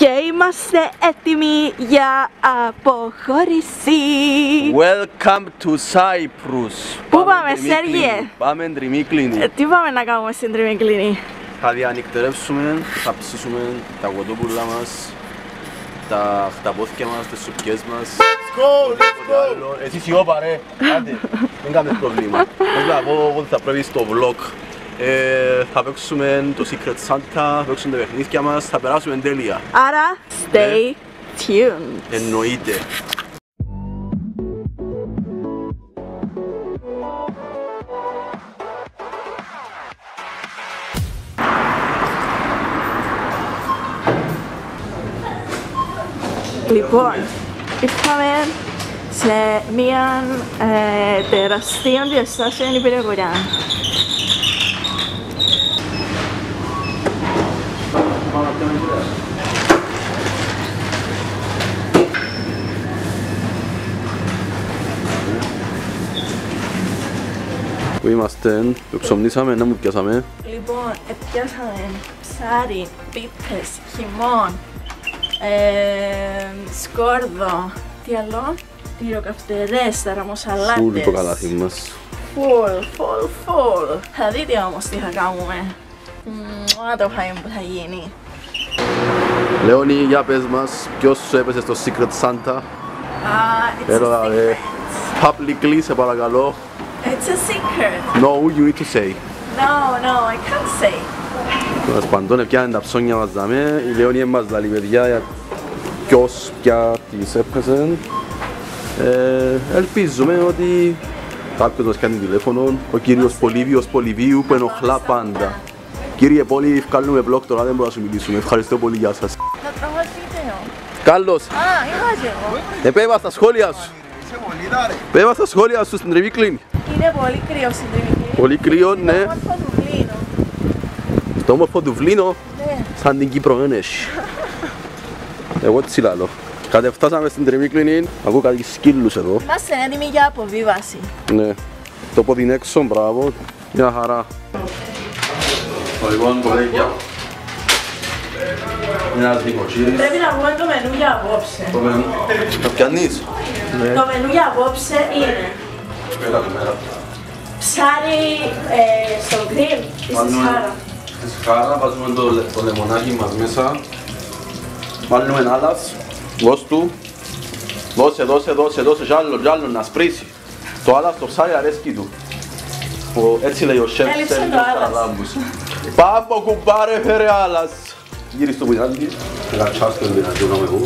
Και είμαστε έτοιμοι για αποχώρηση. Welcome to Cyprus. Πού πάμε, Σέργιε? Πάμε Τριμίκλινη. Τι πάμε να κάνουμε στην Τριμίκλινη? Θα διανυκτερεύσουμε, θα ψήσουμε τα κοτόπουλα μας, τα χταπόθηκια μας, τις σουπιές μας. Let's go, let's go! Εσύ σιώπα ρε, άντε, δεν κάνεις πρόβλημα. Θέλω να πω ότι θα πρέπει στο vlog. Θα παίξουμε το Secret Santa, θα παίξουμε τα παιχνίδια μας, θα περάσουμε τέλεια. Άρα, stay tuned. Εννοείται. Λοιπόν, ήρθαμε σε μια τεραστίων διαστάσεων υπηρεγοριά. Πού είμαστε, το ψωμνήσαμε, να μου πιάσαμε. Λοιπόν, πιάσαμε ψάρι, πίπες, χυμόν, σκόρδο, τι άλλο, τυροκαυτερές, ταραμοσαλάτες. Φουλ το καλάθι μας. Φουλ. Θα δείτε όμως τι θα κάνουμε. Να το φάμε που θα γίνει. Λέωνη, για πες μας, ποιος σου έπεσε στο Secret Santa? It's a Έλα ρε, secret. publicly σε παρακαλώ. It's a secret. No, you need to say. No, I can't say. Τέλος πάντων, πιάνε τα ψώνια μας δάμε. Η Λέωνη μας λαλεί παιδιά για ποιος πια της έπεσε. Ελπίζουμε ότι κάποιος μας κάνει τηλέφωνο. Ο κύριος Πολύβιος Πολυβίου που ενοχλά πάντα. Κύριε Πόλη, βγάλουμε vlog τώρα, δεν μπορούμε να σου μιλήσουμε. Ευχαριστώ πολύ, γεια σας. Θα τραβάς βίντεο. Κάλλος, Είμαι εγώ. επέβα στα σχόλια σου. Πέβα στα σχόλια σου στην Τριμίκλινη. Είναι πολύ κρύο στην Τριμίκλινη. Πολύ κρύο, ναι. Είναι όμορφο Δουβλίνο. Το όμορφο Δουβλίνο, Ναι. σαν την Κύπρο δεν έχει. Εγώ τι λαλώ. Κατεφτάσαμε στην Τριμίκλινη, ακούω κάτι σκύλους εδώ. Είμαστε έτοιμοι για αποβίβαση. Ναι. Το από την έξω, μπράβο. Μια χαρά. Λοιπόν, κολέγια. Ένας δικοτσίρις. Πρέπει να βγούμε το μενού για απόψε. Το μενού. Το πιανείς. Ναι. Το μενού για απόψε είναι Πέρα του μέρα. ψάρι στο γκριλ ή στη σχάρα. Στη σχάρα βάζουμε το λεμονάκι μας μέσα. Βάλουμε άλας. Δώσ' του. Δώσε κι άλλο να σπρίσει. Το άλας το ψάρι αρέσκει του. Έτσι λέει ο σεφ Έλειψε Σέργιος το άλας. Καραλάμπους. Πάμε κουμπάρε φέρε άλας. Γύρισε το πουινάλι. Γατσάστε το δυνατό να με εγώ.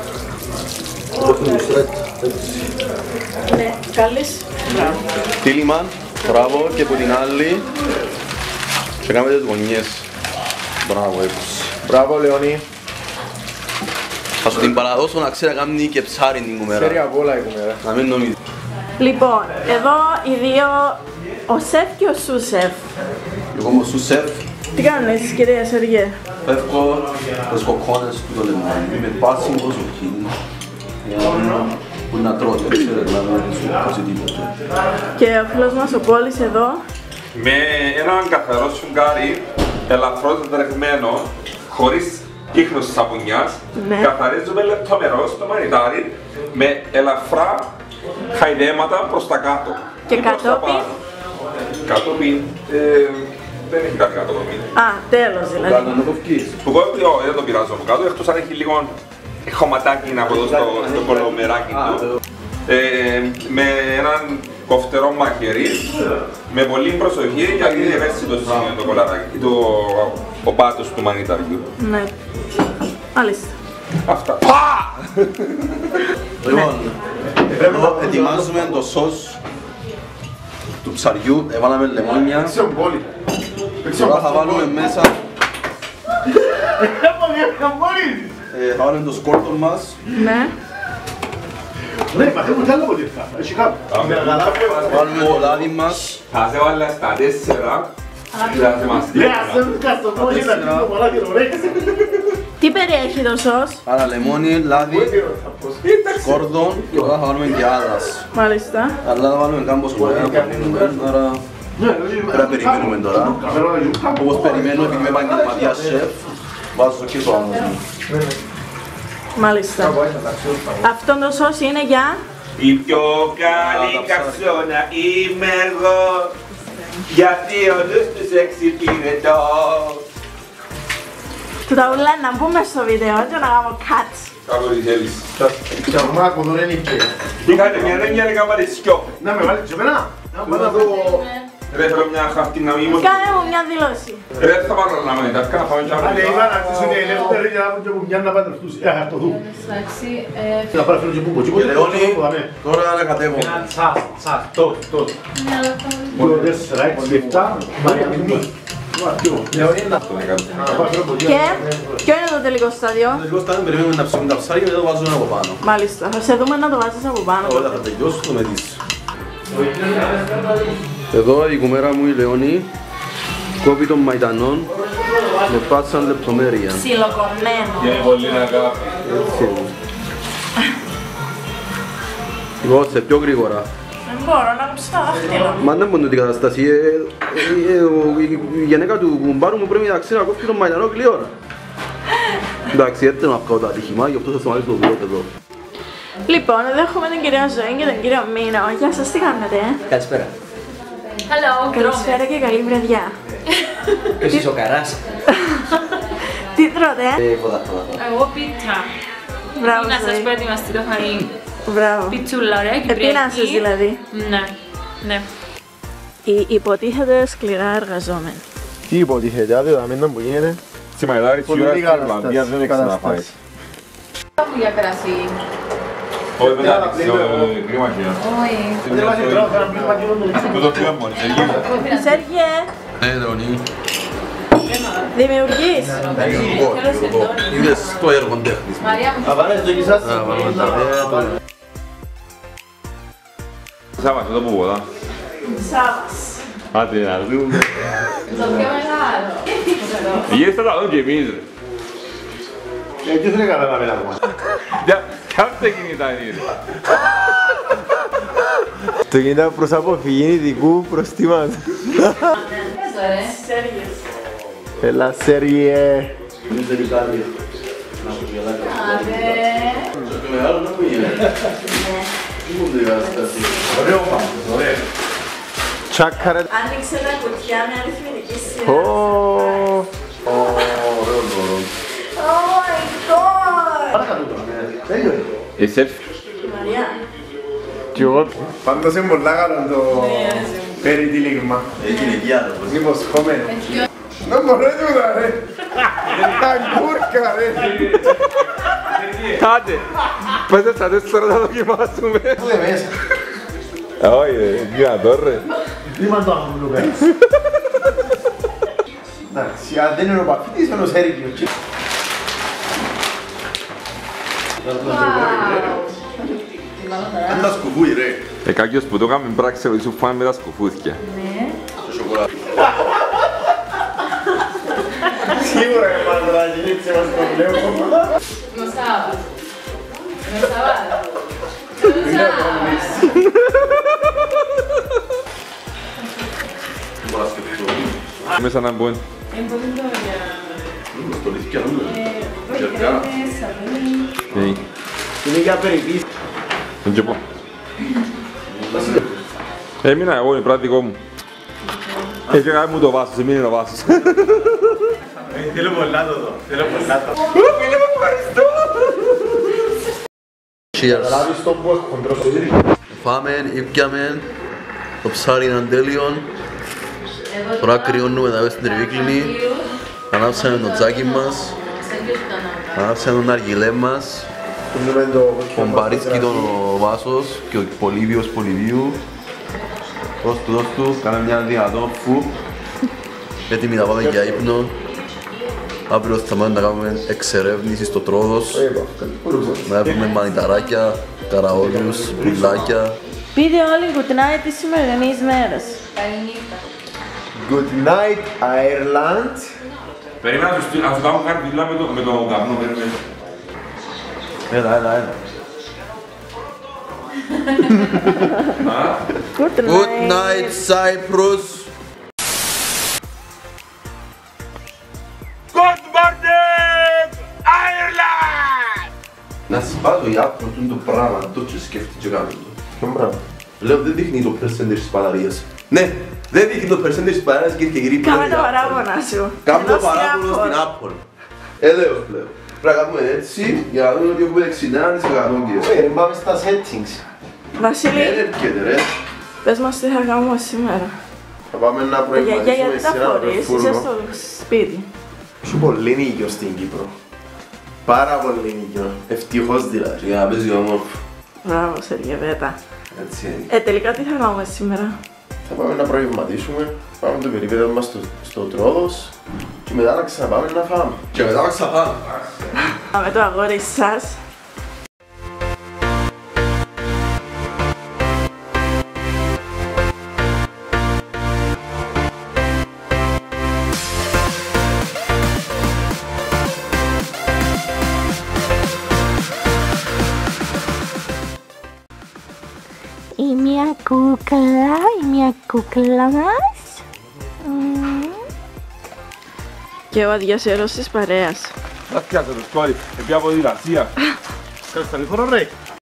Ναι, καλής. Μπράβο. Τίλιμαν, μπράβο και από την άλλη. Και κάνουμε τις γωνιές. Μπράβο έτσι. Μπράβο Λεωνί. Θα σου την παραδώσω να ξέρει να κάνει και ψάρι την κουμέρα. Ξέρει απ' όλα η κουμέρα. Να μην νομίζει. Λοιπόν, εδώ οι δύο, ο σεφ και ο σου-σεφ. Εγώ είμαι ο σου-σεφ. Τι κάνεις, κυρία Σεργέ? Φεύγω τις κοκκόνες του το λεμόνι με πάση προσοχή. Που να τρώτε, ξέρετε, να μην σου τίποτε. Και ο φίλος μας ο Πόλης εδώ. Με έναν καθαρό σφουγγάρι, ελαφρώς δρεγμένο, χωρίς ίχνος σαπουνιάς, Ναι. καθαρίζουμε λεπτομερώς το μανιτάρι με ελαφρά χαϊδέματα προς τα κάτω. Και ή προς τα κατόπιν? πάνω. Κατόπιν, δεν έχει κάτι κατόπιν. Α, τέλος δηλαδή. Κάτω να το βγεις. Που εγώ δεν το πειράζω από κάτω, εκτός αν έχει λίγο χωματάκι να πω στο κολομεράκι του. Με έναν κοφτερό μαχαίρι, με πολύ προσοχή γιατί είναι ευαίσθητο σημείο το κολαράκι, ο πάτος του μανιταριού. Ναι. Μάλιστα. Αυτά. Πα! Λοιπόν, εδώ ετοιμάζουμε το σως του ψαριού, έβαλαμε λεμόνια. Παίξε πόλη. Τώρα θα βάλουμε μέσα, θα βάλουμε το σκόρδο μας. Ναι. Ναι, μαθαίνουμε κι άλλο από τέτοια. Έχει κάπου. Βάλουμε το λάδι μας. Θα σε βάλω στα 4 και θα σε μας Ναι, δείχνω. ας δεν κάτω το πώς ήταν το μαλάκι το βρέκες. Τι περιέχει το σως? Άρα λεμόνι, λάδι, σκόρδο και τώρα θα βάλουμε και άλας. Μάλιστα. Αλλά θα βάλουμε κάμπος ωραία να παρνούμε, άρα πρέπει να περιμένουμε τώρα. Όπως περιμένω, επειδή είμαι επαγγελματίας σεφ, βάζω και το άλας μου. Μάλιστα. Αυτό το σως είναι για... Η πιο καλή καψόνα είμαι εγώ, γιατί ο νους τους εξυπηρετώ. Του τα ούλα να μπούμε στο βίντεο και να κάνουμε cuts. Κάπου τι θέλεις. Και αγμάκο εδώ δεν είναι. Είχατε μια ρέγγια να κάνετε σκιο. Να με βάλεις και εμένα. Να δω. Ρε θέλω μια χαρτί να μην μου. Κάνε μου μια δήλωση. Ρε θα πάρω να μην τα κάνω, πάμε και Αν είπα να χτίσουν οι ελεύθεροι για να πούν και που μια να παντρευτούν. Αυτό δω. Να πάρω φέρω και που ποτσί. Και Λεόνι, τώρα να κατέβω. Δύο, τέσσερα, έξι, εφτά. Μαρία, μηνύ. Και ποιο είναι το τελικό στάδιο? Το τελικό στάδιο περιμένουμε να ψηφούν τα ψάρια και μετά το βάζουμε από πάνω. Μάλιστα, θα σε δούμε να το βάζεις από πάνω. Όλα θα τελειώσω το μετής. Εδώ η κουμέρα μου η Λεόνι κόβει των μαϊτανών με πάτσαν λεπτομέρεια. Ψιλοκομμένο. Και πολύ αγάπη. Έτσι. Λοιπόν, σε πιο γρήγορα. Δεν μπορώ να κόψω τα δάχτυλα. Μα δεν μπορεί την κατάσταση. Η γενέκα του κουμπάρου μου πρέπει να ξέρει να κόψει τον μαϊτανό γλυόρα. Εντάξει, έτσι να βγάλω το ατύχημα, γι' αυτό θα σταματήσω το βίντεο εδώ. Λοιπόν, εδώ έχουμε την κυρία Ζωή και τον κύριο Μίνο. Γεια σας, τι κάνετε? Καλησπέρα. Hello, Καλησπέρα και καλή βραδιά. Ποιος είσαι ο Καράς? Τι τρώτε? Ποδά. Εγώ πίτσα. Μπράβο Να σας πω Ζωή. ετοιμαστεί το φαΐ. Μπράβο. Πιτσούλα, ωραία, Επίνασες δηλαδή. Ναι, ναι. Οι υποτίθεται σκληρά εργαζόμενοι. Τι υποτίθεται, άδειο να μην που γίνεται. Στη Μαϊδάρη της Πολύ Ιουράς λίγα της Ιρλανδίας δεν έχεις να φάεις. Μου για κρασί. Όχι, δεν άνοιξε, κρίμα χιλιά. Όχι. Δεν βάζει τρόπο να πει πατιούν. Τούτο ποιο είναι μόνοι, σε γύρω. Σέργιε, Ναι, Λεόνι. δημιουργείς. Είδες το έργο τέχνης. Μαρία μου. Αβάνες το κισάς. Να βάλουμε τα δέα. Σάββας, εδώ που ποδά. Σάβας. Άντε να δούμε. Το πιο μεγάλο. Γύρω θα δω και εμείς ρε. Τι δεν έκανα να μιλάμε. Κάψτε κινητά είναι. Το κινητά προς αποφυγή ειδικού προστιμάτου. Σέργιες. Έλα Σέργιε. Τσάκαρε. Άνοιξε τα κουτιά με αριθμητική σειρά. Ω. Oh my god! Εσέφ. Μαριά. Κι εγώ. Πάντως είναι πολλά καλό το περιτύλιγμα. Έγινε διάδρομος. Είναι υποσχόμενο. Να μπορώ τούτα ρε. Τα γκούρκα ρε. Άντε, πέστε στα 4 να δοκιμάσουμε. Πού μέσα. Όχι ρε, δυνατό ρε. Τι μας το αγγλού κάνεις. Εντάξει, αν δεν είναι ο παπίτης είναι ο Σέργιος. Αν τα σκουφούει ρε. Κάποιος που το έκαμε πράξη ότι σου φάμε με τα σκουφούθια. Το σοκολάτα. Σίγουρα είναι πάντα να γυρίσει μας το βλέπω. No sabes. No sabes. Δεν μπορώ να σκεφτώ. Μέσα να μπουν. Στο λίθκια νούμε. Γερκά. Είναι για περιπίση. Δεν και πω. Έμεινα εγώ, είναι πράτικο μου. Έχει κάνει μου το βάσος, εμείνει το βάσος. Θέλω πολλά το δω. Θέλω πολλά το. Cheers. Λάβεις το που έχω χοντρό στο ίδρυ. Φάμε, ήπιαμε. Το ψάρι είναι τέλειον. Τώρα κρυώνουμε τα μέσα στην τριβίκλινη. Ανάψαμε το τζάκι μας. Ανάψαμε τον αργυλέ μας. Ο Μπαρίσκι τον Βάσος και ο Πολύβιος Πολυβίου. Δώσ' του, κάνε μια δυνατό φου. Έτοιμοι να πάμε για ύπνο. Αύριο θα πάμε να κάνουμε εξερεύνηση στο Τρόδος. Να έχουμε μανιταράκια, καραόλιους, πουλάκια. Πείτε όλοι good night της σημερινής μέρας. Καληνύχτα. Good night, Ireland. Περίμενα να σου κάνω κάτι δουλειά με το καπνό, περίμενε. Έλα. Good night. Good night, Cyprus. Good morning, Ireland! Να σπάσω οι άνθρωποι το πράγμα, το και σκέφτει και κάνουν το. Ποιο πράγμα? Λέω δεν δείχνει το percentage της μπαταρίας. Ναι, δεν δείχνει το percentage της μπαταρίας και γυρί πλέον. Κάμε το παράπονα σου. Κάμε το Ενώ στην παράπονο Apple. στην Apple. Έλεος πλέον. Πρέπει να κάνουμε έτσι για να δούμε ότι έχουμε 69% κύριε. Ρε, πάμε στα settings. Βασίλη, Δεν έρχεται ρε. πες μας τι θα κάνουμε σήμερα. Θα πάμε να Γιαγιά, προετοιμάσουμε γιατί τα σήμερα φορείς, είσαι φούρνο. στο σπίτι. Έχει πολύ νοικιο στην Κύπρο. Πάρα πολύ νοικιο. Ευτυχώς δηλαδή. Για να παίζει όμορφο. Μπράβο, Σεργεβέτα. Έτσι είναι. Τελικά τι θα κάνουμε σήμερα. Θα πάμε να προβληματίσουμε, πάμε το περίπεδο μας στο Τρόδος και μετά να ξαναπάμε να φάμε. Και μετά να ξαπάμε. Με το αγόρι σας. Η μια κούκλα μας. Και ο αδιασέρος της παρέας. Να πιάσε το σκόρι, επί από διρασία. Κάνεις τα λιφόρα ρε.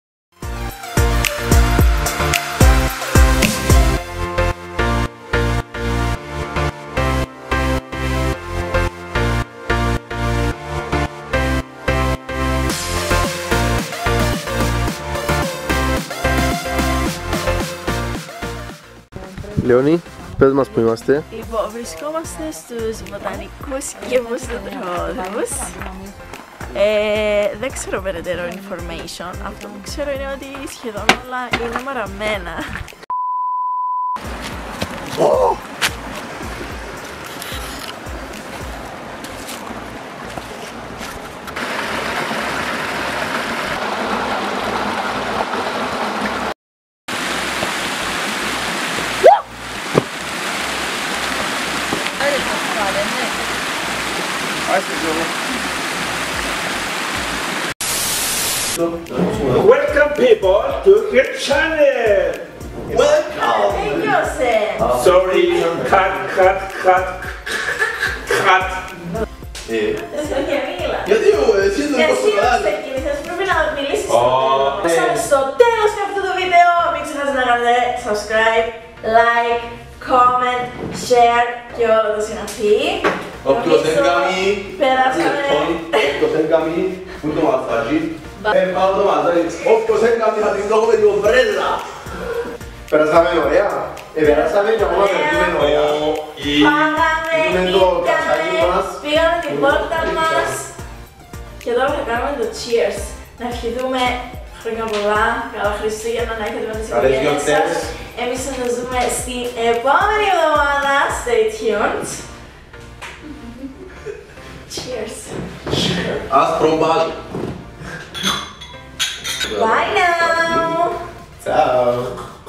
Λεωνί, πες μας που είμαστε. Λοιπόν, βρισκόμαστε στους βοτανικούς κήπους του Τρόδους. Δεν ξέρω περαιτέρω information. Αυτό που ξέρω είναι ότι σχεδόν όλα είναι μαραμένα. Welcome people to your channel. Τέλειωσε! Sorry, cut. Και μίλα. Γιατί εσύ δεν Εσύ όμως ξεκίνησες, πρέπει να μιλήσεις στο τέλος. Φτάσαμε στο τέλος και αυτού του βίντεο. Μην ξεχάσετε να κάνετε subscribe, like, comment, share και όλο το συναφή. Όποιος δεν κάνει, Περάσαμε. όποιος δεν κάνει, πού το μασάζι. Πάνω το μασάζι. Όποιος δεν κάνει θα την τρώω με την ομπρέλα. Περάσαμε ωραία. Περάσαμε και ακόμα περνούμε ωραία. Φάγαμε, Είναι το κασάκι μας. πήγαμε την πόρτα μας. Και τώρα θα κάνουμε το cheers. Να ευχηθούμε χρόνια πολλά, καλά Χριστούγεννα να έχετε με τις Καλές οικογένειες γιορτές. σας. Εμείς θα τα δούμε στην επόμενη εβδομάδα. Stay tuned. Cheers. Άσπρο μπάζι. Bye now. Ciao.